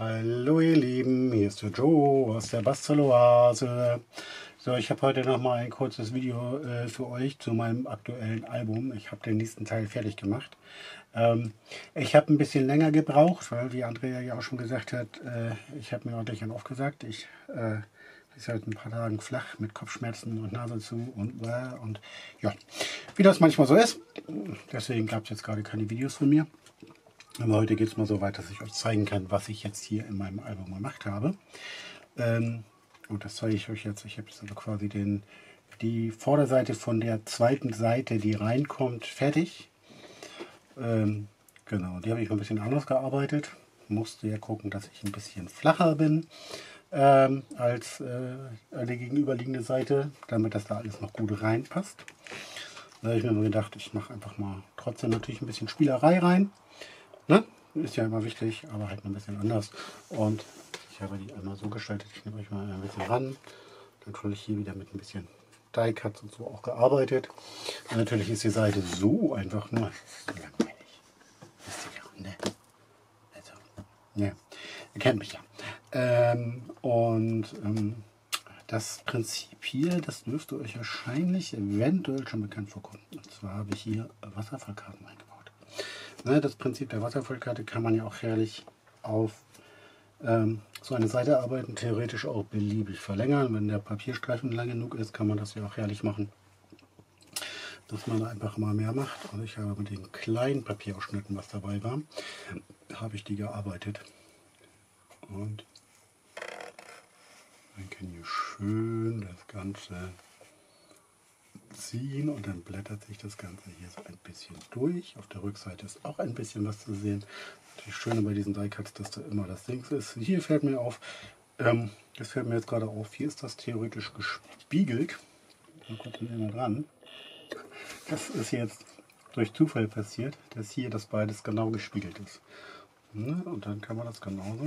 Hallo ihr Lieben, hier ist der Joe aus der Basteloase. So, ich habe heute noch mal ein kurzes Video für euch zu meinem aktuellen Album. Ich habe den nächsten Teil fertig gemacht. Ich habe ein bisschen länger gebraucht, weil wie Andrea ja auch schon gesagt hat, ich habe mir ordentlich einen aufgesagt. Ich ist halt ein paar Tagen flach mit Kopfschmerzen und Nase zu und ja, wie das manchmal so ist. Deswegen gab es jetzt gerade keine Videos von mir. Aber heute geht es mal so weit, dass ich euch zeigen kann, was ich jetzt hier in meinem Album gemacht habe. Und das zeige ich euch jetzt. Ich habe jetzt also quasi die Vorderseite von der zweiten Seite, die reinkommt, fertig. Genau, die habe ich mal ein bisschen anders gearbeitet. Musste ja gucken, dass ich ein bisschen flacher bin als eine gegenüberliegende Seite, damit das da alles noch gut reinpasst. Da habe ich mir gedacht, ich mache einfach mal trotzdem natürlich ein bisschen Spielerei rein. Ne? Ist ja immer wichtig, aber halt ein bisschen anders. Und ich habe die einmal so gestaltet, ich nehme euch mal ein bisschen ran. Natürlich hier wieder mit ein bisschen Die Cuts und so auch gearbeitet. Und natürlich ist die Seite so einfach nur langweilig. Wisst ihr ja, ne? Also, ne, ihr kennt mich ja. Das Prinzip hier, das dürfte euch wahrscheinlich eventuell schon bekannt vorkommen. Und zwar habe ich hier Wasserfallkarten eingebaut. Das Prinzip der Wasserfallkarte kann man ja auch herrlich auf so eine Seite arbeiten, theoretisch auch beliebig verlängern. Wenn der Papierstreifen lang genug ist, kann man das ja auch herrlich machen, dass man einfach mal mehr macht. Und ich habe mit den kleinen Papierausschnitten, was dabei war, habe ich die gearbeitet. Und man kann hier schön das Ganze ziehen und dann blättert sich das Ganze hier so ein bisschen durch. Auf der Rückseite ist auch ein bisschen was zu sehen. Das Schöne bei diesen Die Cuts, dass da immer das Ding ist. Hier fällt mir auf, das fällt mir jetzt gerade auf, hier ist das theoretisch gespiegelt. Mal gucken wir mal dran. Das ist jetzt durch Zufall passiert, dass hier das beides genau gespiegelt ist. Und dann kann man das genauso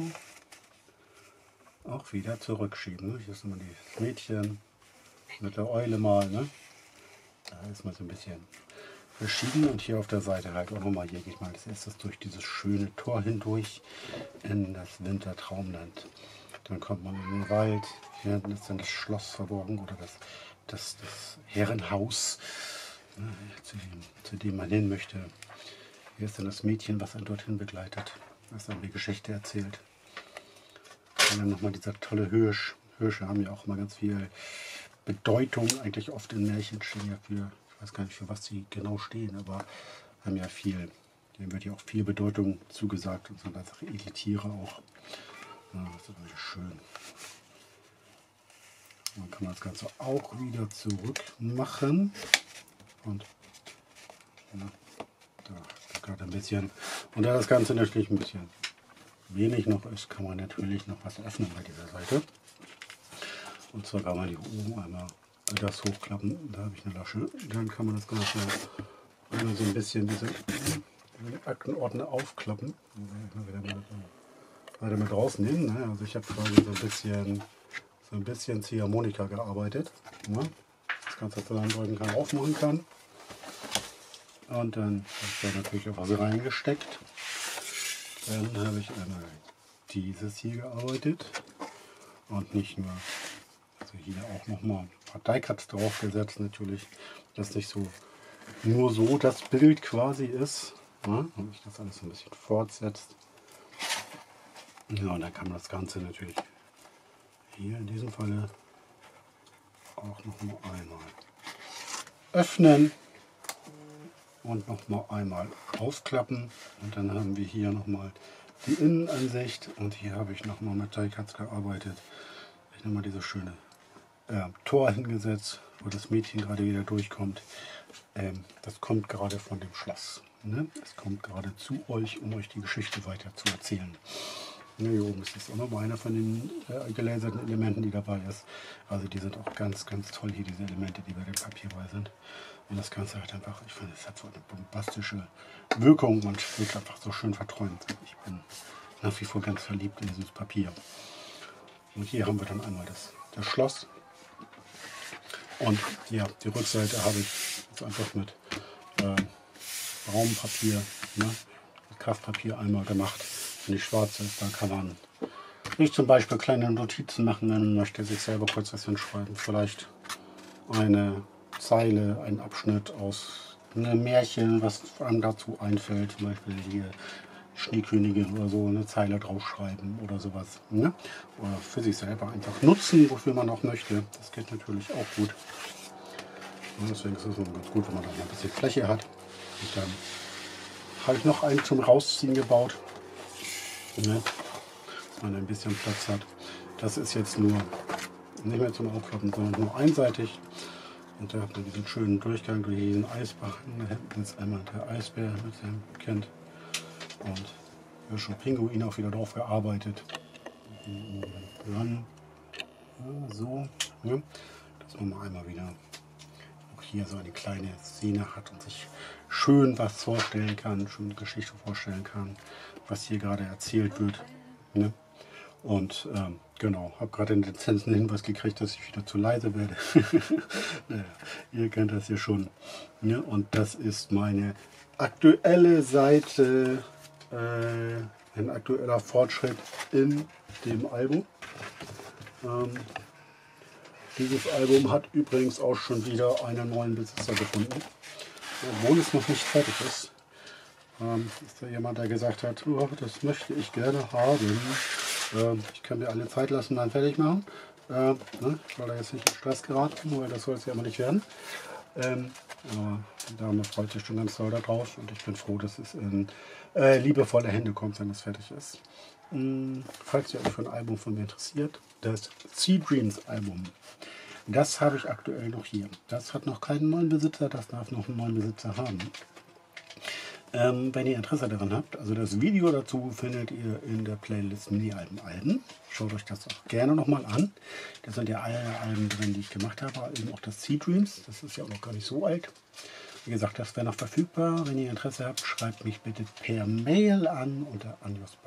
auch wieder zurückschieben. Hier ist immer das Mädchen mit der Eule mal. Da ist man so ein bisschen verschieden und hier auf der Seite halt auch nochmal, hier geht mal als erstes durch dieses schöne Tor hindurch in das Wintertraumland. Dann kommt man in den Wald, hier hinten ist dann das Schloss verborgen oder das Herrenhaus, zu dem man hin möchte. Hier ist dann das Mädchen, was einen dorthin begleitet, was dann die Geschichte erzählt. Und dann nochmal dieser tolle Hirsch. Hirsche haben ja auch immer ganz viel Bedeutung, eigentlich oft in Märchen stehen ja für, ich weiß gar nicht für was sie genau stehen, aber haben ja viel, denen wird ja auch viel Bedeutung zugesagt und sind einfach edle Tiere auch. Ja, das ist wirklich schön. Dann kann man das Ganze auch wieder zurück machen und ja, da gerade ein bisschen, und da das Ganze natürlich ein bisschen wenig noch ist, kann man natürlich noch was öffnen bei dieser Seite. Und zwar kann man hier oben einmal das hochklappen, da habe ich eine Lasche. Dann kann man das Ganze einmal so ein bisschen diese Aktenordner aufklappen. Wieder mit rausnehmen. Ne? Also ich habe quasi so ein bisschen Ziehharmonika gearbeitet. Ne? Das Ganze zusammendrücken kann, aufmachen kann. Und dann habe ich da natürlich auch was reingesteckt. Dann habe ich einmal dieses hier gearbeitet. Und nicht nur, also hier auch nochmal ein paar Die Cuts drauf gesetzt natürlich, dass nicht so nur so das Bild quasi ist, ne? Und sich das alles ein bisschen fortsetzt. Ja, und dann kann man das Ganze natürlich hier in diesem Falle auch noch mal einmal öffnen und noch mal einmal aufklappen. Und dann haben wir hier noch mal die Innenansicht und hier habe ich noch mal mit Die Cuts gearbeitet. Ich nehme mal dieses schöne Tor hingesetzt, wo das Mädchen gerade wieder durchkommt. Das kommt gerade von dem Schloss. Ne? Es kommt gerade zu euch, um euch die Geschichte weiter zu erzählen. Ja, hier oben ist das auch nochmal einer von den gelaserten Elementen, die dabei ist. Also die sind auch ganz, ganz toll hier, diese Elemente, die bei dem Papier bei sind. Und das Ganze hat einfach, ich finde, es hat so eine bombastische Wirkung und wirkt einfach so schön verträumt. Ich bin nach wie vor ganz verliebt in dieses Papier. Und hier haben wir dann einmal das Schloss. Und ja, die Rückseite habe ich jetzt einfach mit Raumpapier, ne, mit Kraftpapier einmal gemacht. Wenn die schwarz ist, dann kann man sich zum Beispiel kleine Notizen machen, wenn man möchte, sich selber kurz was hinschreiben. Vielleicht eine Zeile, ein Abschnitt aus einem Märchen, was einem dazu einfällt. Zum Beispiel die Schneekönigin oder so, eine Zeile draufschreiben oder sowas. Ne? Oder für sich selber einfach nutzen, wofür man auch möchte. Das geht natürlich auch gut. Und deswegen ist es ganz gut, wenn man da mal ein bisschen Fläche hat. Und dann habe ich noch einen zum Rausziehen gebaut. Ne? Dass man ein bisschen Platz hat. Das ist jetzt nur nicht mehr zum Aufklappen, sondern nur einseitig. Und da hat man diesen schönen Durchgang durch diesen Eisbach. Da hinten ist einmal der Eisbär mit seinem Kind. Und ja, schon Pinguin auch wieder drauf gearbeitet. Dann so, ja, dass man mal einmal wieder auch hier so eine kleine Szene hat und sich schön was vorstellen kann, schön eine Geschichte vorstellen kann, was hier gerade erzählt wird. Ne? Und genau, habe gerade den dezenten Hinweis gekriegt, dass ich wieder zu leise werde. Naja, ihr kennt das hier schon. Ne? Und das ist meine aktuelle Seite, ein aktueller Fortschritt in dem Album. Dieses Album hat übrigens auch schon wieder einen neuen Besitzer gefunden, obwohl es noch nicht fertig ist. Ist da jemand, der gesagt hat, oh, das möchte ich gerne haben. Ich kann mir alle Zeit lassen, dann fertig machen. Ne? Ich soll da jetzt nicht in Stress geraten, weil das soll es ja immer nicht werden. Aber die Dame freut sich schon ganz doll darauf und ich bin froh, dass es in liebevolle Hände kommt, wenn es fertig ist. Falls ihr euch für ein Album von mir interessiert, das Sea Dreams Album. Das habe ich aktuell noch hier. Das hat noch keinen neuen Besitzer, das darf noch einen neuen Besitzer haben. Wenn ihr Interesse daran habt, also das Video dazu findet ihr in der Playlist Mini-Alben. Schaut euch das auch gerne nochmal an. Da sind ja alle Alben drin, die ich gemacht habe, eben auch das Sea Dreams. Das ist ja auch noch gar nicht so alt. Wie gesagt, das wäre noch verfügbar. Wenn ihr Interesse habt, schreibt mich bitte per Mail an unter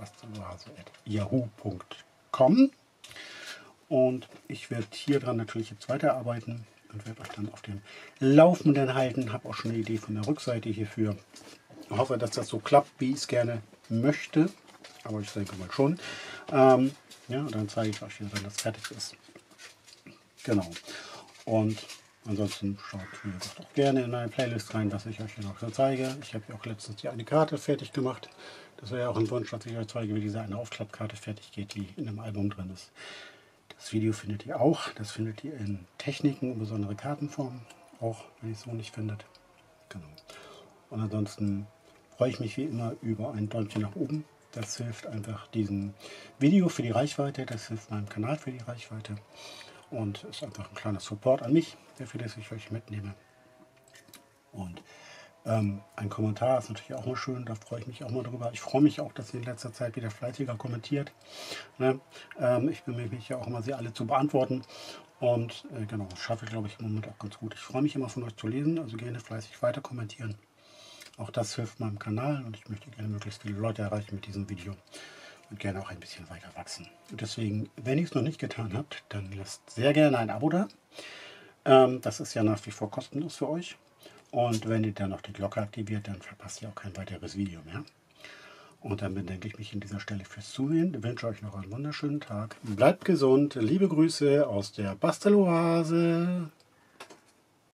anjosbasteloase@yahoo.com. Und ich werde hier dran natürlich jetzt weiterarbeiten und werde euch dann auf dem Laufenden halten. Habe auch schon eine Idee von der Rückseite hierfür. Ich hoffe, dass das so klappt, wie ich es gerne möchte. Aber ich denke mal schon. Ja, und dann zeige ich euch, wenn das fertig ist. Genau. Und ansonsten schaut wie gesagt auch gerne in meine Playlist rein, was ich euch hier noch so zeige. Ich habe ja auch letztens die eine Karte fertig gemacht. Das wäre ja auch ein Wunsch, dass ich euch zeige, wie diese eine Aufklappkarte fertig geht, die in dem Album drin ist. Das Video findet ihr auch. Das findet ihr in Techniken und besondere Kartenformen. Auch wenn ihr es so nicht findet. Genau. Und ansonsten freue ich mich wie immer über ein Däumchen nach oben. Das hilft einfach diesem Video für die Reichweite. Das hilft meinem Kanal für die Reichweite. Und ist einfach ein kleiner Support an mich, für das ich euch mitnehme. Und ein Kommentar ist natürlich auch mal schön, da freue ich mich auch mal drüber. Ich freue mich auch, dass ihr in letzter Zeit wieder fleißiger kommentiert. Ne? Ich bemühe mich ja auch immer, sie alle zu beantworten. Und genau, das schaffe ich, glaube ich, im Moment auch ganz gut. Ich freue mich immer von euch zu lesen, also gerne fleißig weiter kommentieren. Auch das hilft meinem Kanal und ich möchte gerne möglichst viele Leute erreichen mit diesem Video und gerne auch ein bisschen weiter wachsen. Und deswegen, wenn ihr es noch nicht getan habt, dann lasst sehr gerne ein Abo da. Das ist ja nach wie vor kostenlos für euch. Und wenn ihr dann noch die Glocke aktiviert, dann verpasst ihr auch kein weiteres Video mehr. Und dann bedanke ich mich an dieser Stelle fürs Zuhören. Ich wünsche euch noch einen wunderschönen Tag. Bleibt gesund. Liebe Grüße aus der Basteloase.